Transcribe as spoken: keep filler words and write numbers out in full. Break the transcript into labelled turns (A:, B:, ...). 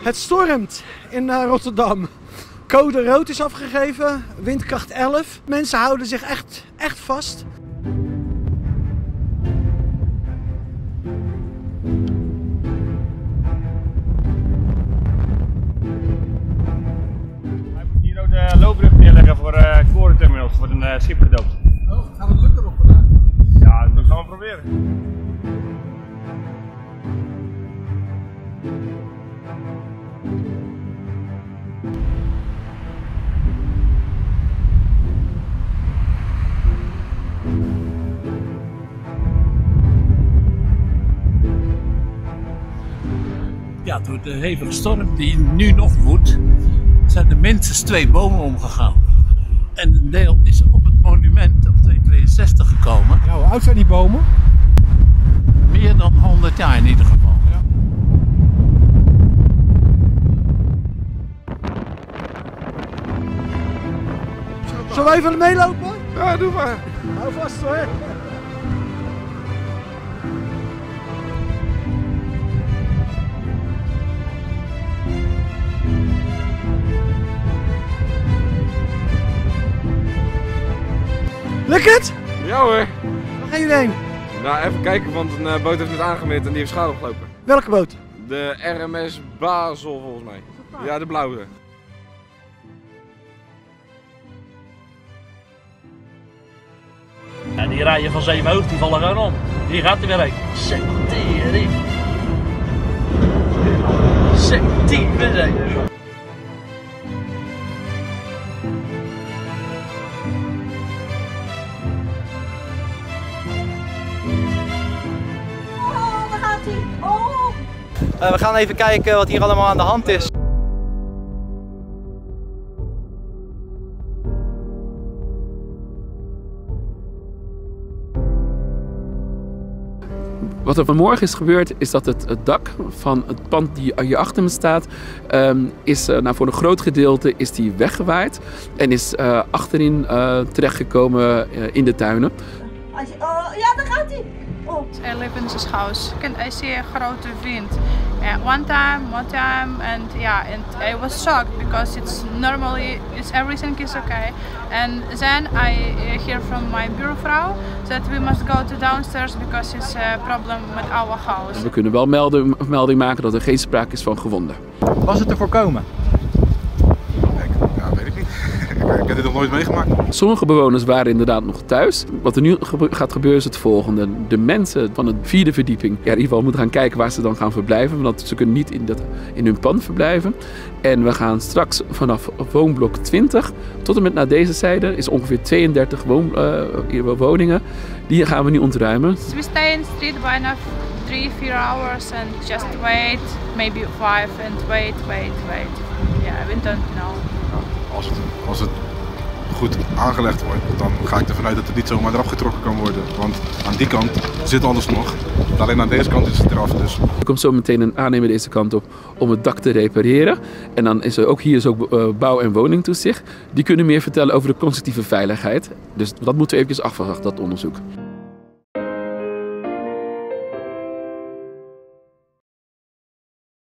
A: Het stormt in uh, Rotterdam. Code rood is afgegeven, windkracht elf. Mensen houden zich echt, echt vast.
B: Hij moet hier ook de loopbrug neerleggen voor uh, korenterminals, voor een uh, schip gedoopt.
C: Oh, gaan we het lukken op vandaag?
B: Ja, dat gaan we proberen.
D: Ja, door de hevige storm die nu nog woedt, zijn er minstens twee bomen omgegaan. En een deel is op het monument op tweehonderdtweeënzestig gekomen.
C: Ja, hoe oud zijn die bomen?
D: Meer dan honderd jaar in ieder geval.
C: Ja.
A: Zullen we even meelopen?
C: Ja, doe maar.
A: Hou vast hoor. Lukt het?
E: Ja hoor.
A: Waar gaan jullie heen?
E: Nou, even kijken, want een uh, boot heeft net aangemeten en die heeft schade opgelopen.
A: Welke boot?
E: De R M S Basel volgens mij. Ja, de blauwe.
F: Ja, die rijden van Zevenhoofd, die vallen gewoon om. Die gaat er weer heen. Septering. Septering.
G: Oh, daar gaat hij. Oh.
H: Uh, we gaan even kijken wat hier allemaal aan de hand is.
I: Wat er vanmorgen is gebeurd is dat het, het dak van het pand die hier achter me staat, um, is uh, nou, voor een groot gedeelte is die weggewaaid en is uh, achterin uh, terechtgekomen uh, in de tuinen.
G: Als je, oh, ja, daar gaat hij. Oh.
J: I live in this house and I see a grote wind. And one time, one time, and yeah, and I was shocked because it's normally it's everything is okay. And then I hear from my buurvrouw that we must go to downstairs because it's a problem with our house.
I: We kunnen wel melding, melding maken dat er geen sprake is van gewonden.
H: Was het te voorkomen?
C: Ja, weet ik niet. Ik heb dit nog nooit meegemaakt.
I: Sommige bewoners waren inderdaad nog thuis. Wat er nu gebe- gaat gebeuren is het volgende. De mensen van de vierde verdieping, ja, in ieder geval moeten gaan kijken waar ze dan gaan verblijven. Want ze kunnen niet in, dat, in hun pand verblijven. En we gaan straks vanaf woonblok twintig tot en met naar deze zijde is ongeveer tweeëndertig woon, uh, woningen. Die gaan we nu ontruimen.
J: We stay in the street by enough three, four hours and just wait, maybe five and wait, wait, wait. Yeah, we don't know.
C: Als het, als het goed aangelegd wordt, dan ga ik ervan uit dat het niet zomaar eraf getrokken kan worden. Want aan die kant zit alles nog. Alleen aan deze kant is het eraf. Dus.
I: Er komt zo meteen een aannemer deze kant op om het dak te repareren. En dan is er ook hier is ook uh, bouw- en woningtoezicht. Die kunnen meer vertellen over de constructieve veiligheid. Dus dat moeten we eventjes afwachten, dat onderzoek.